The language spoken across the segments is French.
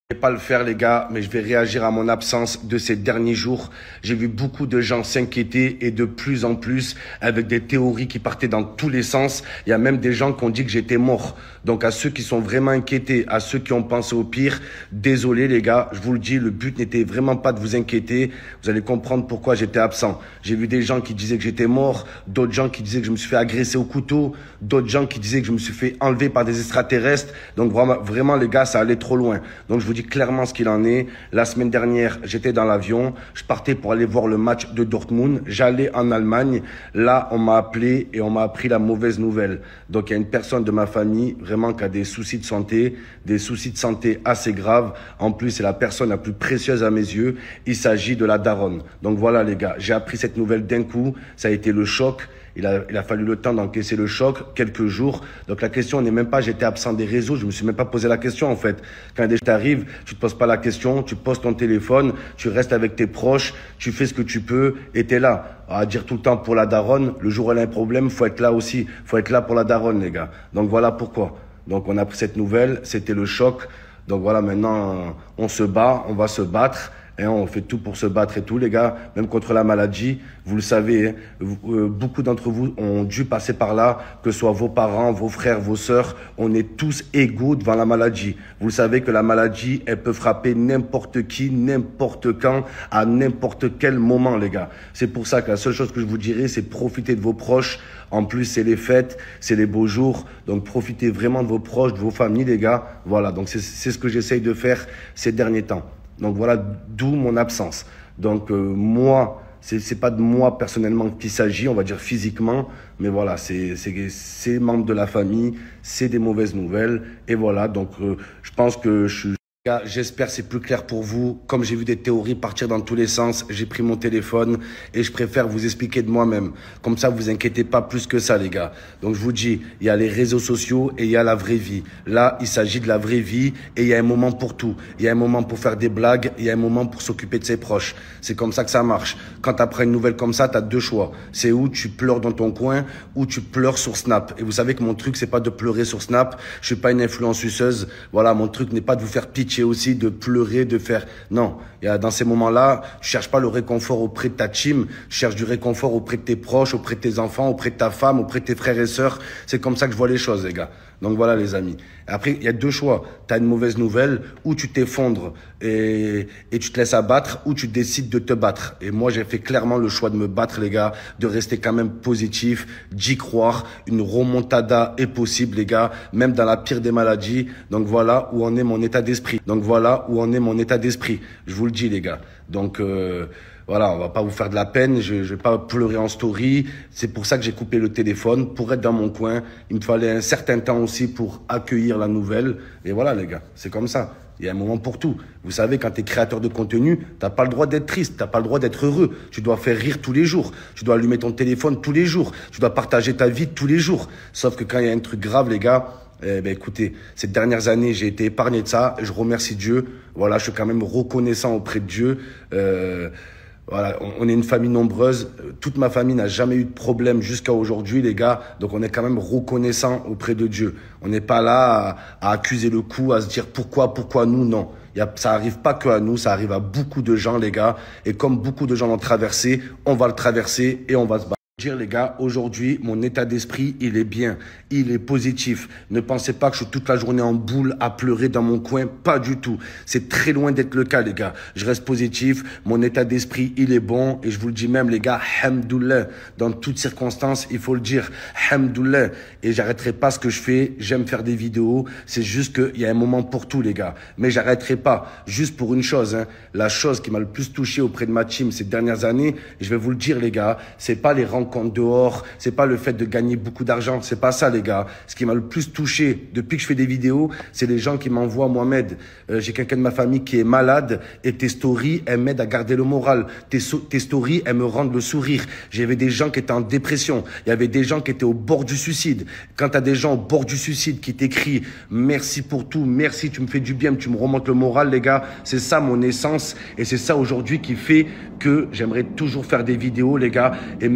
Je vais pas le faire les gars, mais je vais réagir à mon absence de ces derniers jours. J'ai vu beaucoup de gens s'inquiéter et de plus en plus avec des théories qui partaient dans tous les sens. Il y a même des gens qui ont dit que j'étais mort. Donc à ceux qui sont vraiment inquiétés, à ceux qui ont pensé au pire, désolé les gars, je vous le dis, le but n'était vraiment pas de vous inquiéter. Vous allez comprendre pourquoi j'étais absent. J'ai vu des gens qui disaient que j'étais mort, d'autres gens qui disaient que je me suis fait agresser au couteau, d'autres gens qui disaient que je me suis fait enlever par des extraterrestres. Donc vraiment les gars, ça allait trop loin. Donc je vous dis clairement ce qu'il en est. La semaine dernière, j'étais dans l'avion. Je partais pour aller voir le match de Dortmund. J'allais en Allemagne. Là, on m'a appelé et on m'a appris la mauvaise nouvelle. Donc, il y a une personne de ma famille vraiment qui a des soucis de santé assez graves. En plus, c'est la personne la plus précieuse à mes yeux. Il s'agit de la daronne. Donc voilà les gars, j'ai appris cette nouvelle d'un coup. Ça a été le choc. Il a fallu le temps d'encaisser le choc, quelques jours. Donc la question n'est même pas j'étais absent des réseaux, je me suis même pas posé la question en fait. Quand tu arrives, tu te poses pas la question, tu poses ton téléphone, tu restes avec tes proches, tu fais ce que tu peux et t'es là. À dire tout le temps pour la daronne, le jour où elle a un problème, faut être là aussi, faut être là pour la daronne les gars. Donc voilà pourquoi. Donc on a pris cette nouvelle, c'était le choc. Donc voilà, maintenant on se bat, on va se battre. Et on fait tout pour se battre et tout, les gars, même contre la maladie. Vous le savez, hein, beaucoup d'entre vous ont dû passer par là, que ce soit vos parents, vos frères, vos sœurs. On est tous égaux devant la maladie. Vous savez que la maladie, elle peut frapper n'importe qui, n'importe quand, à n'importe quel moment, les gars. C'est pour ça que la seule chose que je vous dirais, c'est profiter de vos proches. En plus, c'est les fêtes, c'est les beaux jours. Donc, profitez vraiment de vos proches, de vos familles, les gars. Voilà, donc c'est ce que j'essaye de faire ces derniers temps. Donc voilà, d'où mon absence. Donc moi, c'est pas de moi personnellement qu'il s'agit, on va dire physiquement, mais voilà, c'est membres de la famille, c'est des mauvaises nouvelles, et voilà, donc je pense que je suis... J'espère que c'est plus clair pour vous. Comme j'ai vu des théories partir dans tous les sens, j'ai pris mon téléphone et je préfère vous expliquer de moi-même. Comme ça, vous inquiétez pas plus que ça, les gars. Donc, je vous dis, il y a les réseaux sociaux et il y a la vraie vie. Là, il s'agit de la vraie vie et il y a un moment pour tout. Il y a un moment pour faire des blagues, il y a un moment pour s'occuper de ses proches. C'est comme ça que ça marche. Quand tu apprends une nouvelle comme ça, tu as deux choix. C'est où tu pleures dans ton coin ou tu pleures sur Snap. Et vous savez que mon truc, c'est pas de pleurer sur Snap. Je suis pas une influenceuse. Voilà, mon truc n'est pas de vous faire pitié aussi, de pleurer, de faire... Non, dans ces moments-là, tu cherches pas le réconfort auprès de ta team, tu cherches du réconfort auprès de tes proches, auprès de tes enfants, auprès de ta femme, auprès de tes frères et sœurs. C'est comme ça que je vois les choses, les gars. Donc voilà, les amis. Après, il y a deux choix. Tu as une mauvaise nouvelle, ou tu t'effondres et tu te laisses abattre, ou tu décides de te battre. Et moi, j'ai fait clairement le choix de me battre, les gars, de rester quand même positif, d'y croire. Une remontada est possible, les gars, même dans la pire des maladies. Donc voilà où en est mon état d'esprit. Je vous le dis, les gars. Donc... voilà, on va pas vous faire de la peine, je vais pas pleurer en story. C'est pour ça que j'ai coupé le téléphone, pour être dans mon coin. Il me fallait un certain temps aussi pour accueillir la nouvelle. Et voilà, les gars, c'est comme ça. Il y a un moment pour tout. Vous savez, quand tu es créateur de contenu, t'as pas le droit d'être triste, t'as pas le droit d'être heureux. Tu dois faire rire tous les jours. Tu dois allumer ton téléphone tous les jours. Tu dois partager ta vie tous les jours. Sauf que quand il y a un truc grave, les gars, écoutez, ces dernières années, j'ai été épargné de ça. Je remercie Dieu. Voilà, je suis quand même reconnaissant auprès de Dieu. Voilà, on est une famille nombreuse. Toute ma famille n'a jamais eu de problème jusqu'à aujourd'hui, les gars. Donc, on est quand même reconnaissant auprès de Dieu. On n'est pas là à accuser le coup, à se dire pourquoi nous, non. Ça arrive pas que à nous, ça arrive à beaucoup de gens, les gars. Et comme beaucoup de gens l'ont traversé, on va le traverser et on va se battre. Dire les gars, aujourd'hui, mon état d'esprit, il est bien, il est positif. Ne pensez pas que je suis toute la journée en boule à pleurer dans mon coin, pas du tout. C'est très loin d'être le cas, les gars. Je reste positif, mon état d'esprit, il est bon et je vous le dis même, les gars, hamdoullah. Dans toutes circonstances, il faut le dire, hamdoullah. Et j'arrêterai pas ce que je fais, j'aime faire des vidéos, c'est juste qu'il y a un moment pour tout, les gars. Mais j'arrêterai pas, juste pour une chose, hein. La chose qui m'a le plus touché auprès de ma team ces dernières années, je vais vous le dire, les gars, c'est pas les rencontres dehors, c'est pas le fait de gagner beaucoup d'argent, c'est pas ça, les gars. Ce qui m'a le plus touché depuis que je fais des vidéos, c'est les gens qui m'envoient Mohamed. J'ai quelqu'un de ma famille qui est malade et tes stories, elles m'aident à garder le moral. Tes stories, elles me rendent le sourire. J'avais des gens qui étaient en dépression, il y avait des gens qui étaient au bord du suicide. Quand t'as des gens au bord du suicide qui t'écrient merci pour tout, merci, tu me fais du bien, tu me remontes le moral, les gars, c'est ça mon essence et c'est ça aujourd'hui qui fait que j'aimerais toujours faire des vidéos, les gars. Et même si les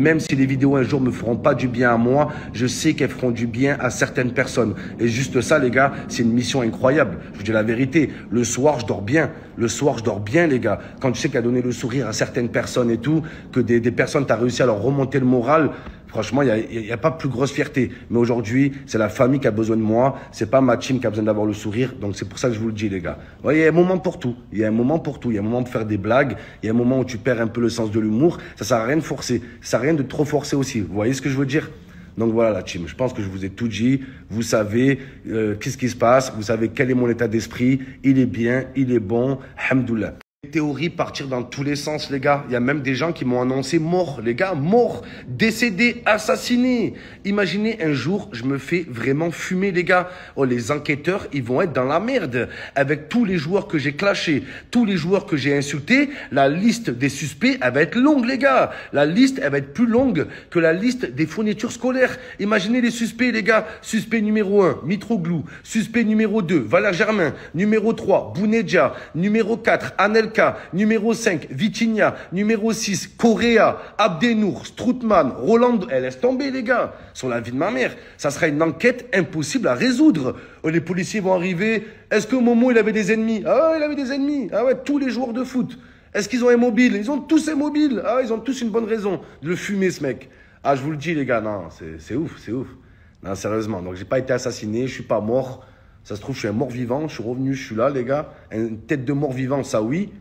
des vidéos un jour me feront pas du bien à moi, je sais qu'elles feront du bien à certaines personnes. Et juste ça, les gars, c'est une mission incroyable. Je vous dis la vérité. Le soir, je dors bien. Le soir, je dors bien, les gars. Quand tu sais qu'à donner le sourire à certaines personnes et tout, que des personnes, tu as réussi à leur remonter le moral, franchement, il y a pas plus grosse fierté. Mais aujourd'hui, c'est la famille qui a besoin de moi. C'est pas ma team qui a besoin d'avoir le sourire. Donc, c'est pour ça que je vous le dis, les gars. Ouais, il y a un moment pour tout. Il y a un moment pour tout. Il y a un moment pour faire des blagues. Il y a un moment où tu perds un peu le sens de l'humour. Ça sert à rien de forcer. Ça sert à rien de trop forcer aussi. Vous voyez ce que je veux dire? Donc voilà la team, je pense que je vous ai tout dit, vous savez qu'est-ce qui se passe, vous savez quel est mon état d'esprit, il est bien, il est bon, alhamdoulilah. Les théories partir dans tous les sens, les gars. Il y a même des gens qui m'ont annoncé mort, les gars, mort, décédé, assassiné. Imaginez un jour, je me fais vraiment fumer, les gars. Oh, les enquêteurs, ils vont être dans la merde. Avec tous les joueurs que j'ai clashés, tous les joueurs que j'ai insultés, la liste des suspects, elle va être longue, les gars. La liste, elle va être plus longue que la liste des fournitures scolaires. Imaginez les suspects, les gars. Suspect numéro 1, Mitroglou. Suspect numéro 2, Valère Germain. Numéro 3, Bounedja. Numéro 4, Anelka. Numéro 5, Vitinha. Numéro 6, Correa, Abdenour, Stroutman, Roland. Laisse tomber, les gars. Sur la vie de ma mère. Ça sera une enquête impossible à résoudre. Les policiers vont arriver. Est-ce que Momo, il avait des ennemis? Ah ouais, il avait des ennemis. Ah ouais, tous les joueurs de foot. Est-ce qu'ils ont un mobile? Ils ont tous un mobile. Ah, ils ont tous une bonne raison de le fumer, ce mec. Ah, je vous le dis, les gars. Non, c'est ouf, c'est ouf. Non, sérieusement. Donc, j'ai pas été assassiné. Je suis pas mort. Ça se trouve, je suis un mort-vivant. Je suis revenu, je suis là, les gars. Une tête de mort-vivant, ça oui.